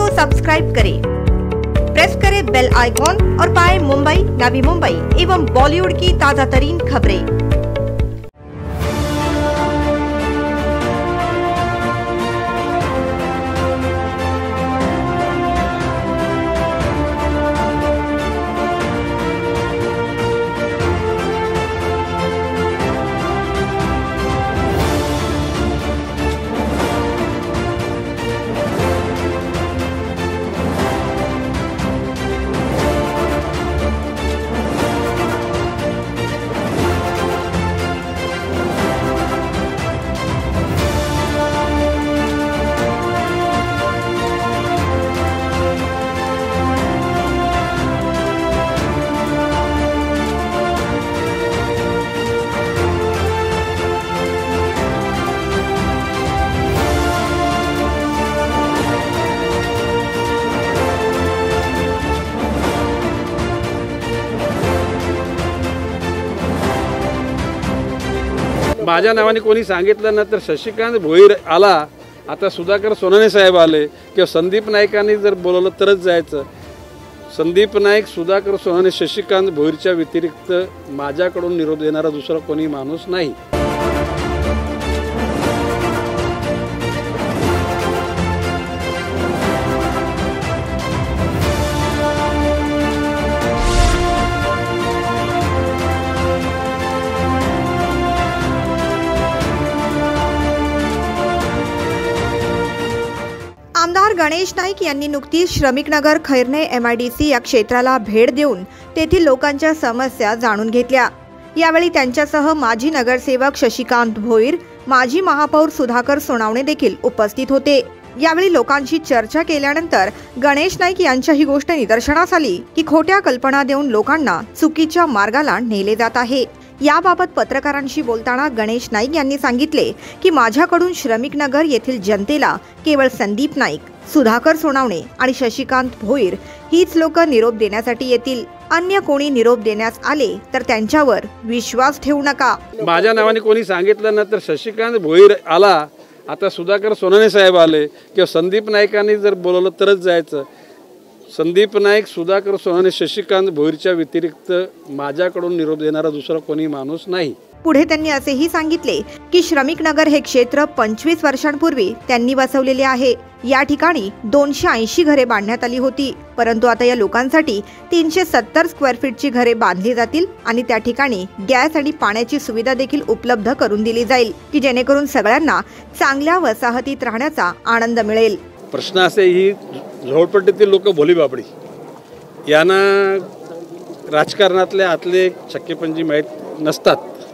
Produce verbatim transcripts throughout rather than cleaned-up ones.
Subscribe करें, press करें bell icon और पाएं मुंबई, नवी मुंबई एवं बॉलीवुड की ताजा तरीन खबरें। माझ्या नावाने कोणी सांगितलं ना तर शशिकांत भोईर आला, आता सुधाकर सोनाने साहेब आले किंवा संदीप नाईकांनी जर बोलवलं तरच जायचं। संदीप नाईक, सुधाकर सोनाने, शशिकांत भोईरच्या व्यतिरिक्त माझ्याकडून निरोप देणारा दुसरा कोणी माणूस नाही। आमदार गणेश नाईक यांनी नुकतीच श्रमिकनगर खैरणे एमआयडीसी या क्षेत्राला भेट देऊन तेथील लोकांच्या समस्या जाणून घेतल्या। यावेळी त्यांच्यासह माजी नगरसेवक शशिकांत भोईर, माजी महापौर सुधाकर सोनावणे देखील उपस्थित होते। यावेळी लोकांशी चर्चा केल्यानंतर गणेश नाईक यांच्या ही गोष्ट निदर्शनास आली की खोट्या कल्पना देऊन लोकांना चुकीच्या मार्गाला नेले जात आहे। याबाबत पत्रकारांशी बोलताना गणेश नाईक यांनी सांगितले की माझ्याकडून श्रमिकनगर येथील जनतेला केवळ संदीप नाईक, सुधाकर सोनावणे आणि शशिकांत भोईर हीच लोक निरोप देण्यासाठी येतील। अन्य कोणी निरोप देण्यास आले तर त्यांच्यावर विश्वास ठेवू नका। माझ्या नावाने कोणी सांगितलं ना तर शशिकांत भोईर आला, आता सुधाकर सोनाने साहेब आले किंवा संदीप नाईकांनी जर बोलवलं तरच जायचं। संदीप नाईक, सुधाकर सोनाने, शशिकांत भोईरच्या व्यतिरिक्त माझ्याकडून निरोप देणारा दुसरा कोणी माणूस नाही। पुढे त्यांनी असेही सांगितले की श्रमिकनगर हे क्षेत्र पंचवीस वर्षांपूर्वी त्यांनी वसवलेले आहे। या ठिकाणी दोनशे ऐंशी घरे बांधण्यात आली होती, परंतु आता या लोकांसाठी तीनशे सत्तर स्क्वेअर फीटची घरे बांधली जातील आणि त्या ठिकाणी गॅस आणि पाण्याची सुविधा देखील उपलब्ध करून दिली जाईल की जेणेकरून सगळ्यांना चांगल्या वसाहतीत राहण्याचा आनंद मिळेल। प्रश्न असे, ही झोपडपट्टीतील लोक भोलीबाबडी, यांना राजकारणातले आतले छक्केपंजी माहीत नसतात।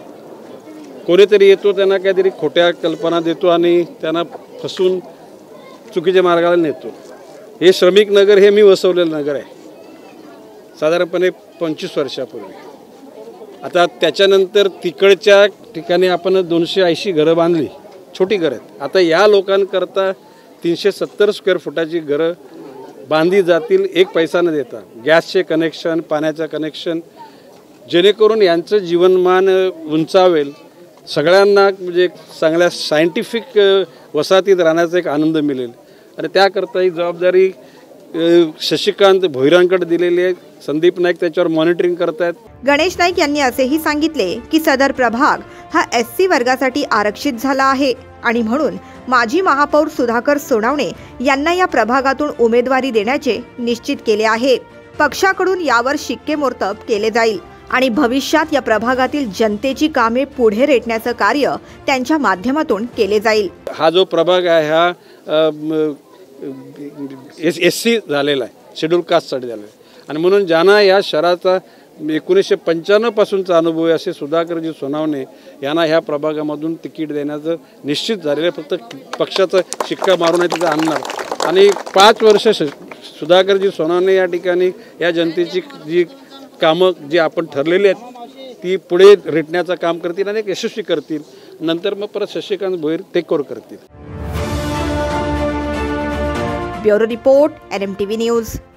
कोणीतरी येतो, त्यांना काहीतरी खोट्या कल्पना देतो आणि त्यांना फसून चुकीच्या मार्गाला नेतो। हे श्रमिक नगर हे मी वसवलेलं नगर आहे साधारणपणे पंचवीस वर्षापूर्वी। आता त्याच्यानंतर तिकडच्या ठिकाणी आपण दोनशे ऐंशी घरं बांधली, छोटी घरं आहेत। आता या लोकांकरता तीनशे सत्तर स्क्वेअर फुटाची घरं बांधली जातील, एक पैसा न देता, गॅसचे कनेक्शन, पाण्याचं कनेक्शन, जेणेकरून यांचं जीवनमान उंचावेल, सगळ्यांना म्हणजे चांगल्या सायंटिफिक वसाहतीत राहण्याचा एक आनंद मिळेल। आणि त्याकरता ही जबाबदारी शशिकांत भोईरांकडे दिलेली आहे। संदीप नाईक त्याच्यावर मॉनिटरिंग करतायत। गणेश नाईक यांनी असेही सांगितले की सदर प्रभाग हा एस सी वर्गासाठी आरक्षित झाला आहे आणि म्हणून माजी महापौर सुधाकर सोनावणे यांना या प्रभागातून उमेदवारी देण्याचे निश्चित केले आहे। पक्षाकडून यावर शिक्केमोर्तब केले जाईल आणि भविष्यात या प्रभागातील जनतेची कामे पुढे रेटण्याचं कार्य त्यांच्या माध्यमातून केले जाईल। हा जो प्रभाग आहे हा एस एस सी झालेला आहे, शेड्यूल कास्टसाठी झालेला आहे आणि म्हणून ज्यांना या शहराचा एकोणीसशे पंच्याण्णव पासूनचा अनुभव आहे असे सुधाकरजी सोनावणे यांना ह्या प्रभागामधून तिकीट देण्याचं निश्चित झालेलं आहे। फक्त पक्षाचा शिक्का मारून आहे तिथं आणणार आणि पाच वर्ष सुधाकरजी सोनावणे या ठिकाणी या जनतेची जी कामं जी आपण ठरलेली आहेत ती पुढे रेटण्याचं काम करतील आणि यशस्वी करतील। नंतर मग परत शशिकांत भोईर टेक ओव्हर करतील। Bureau report, N M T V news.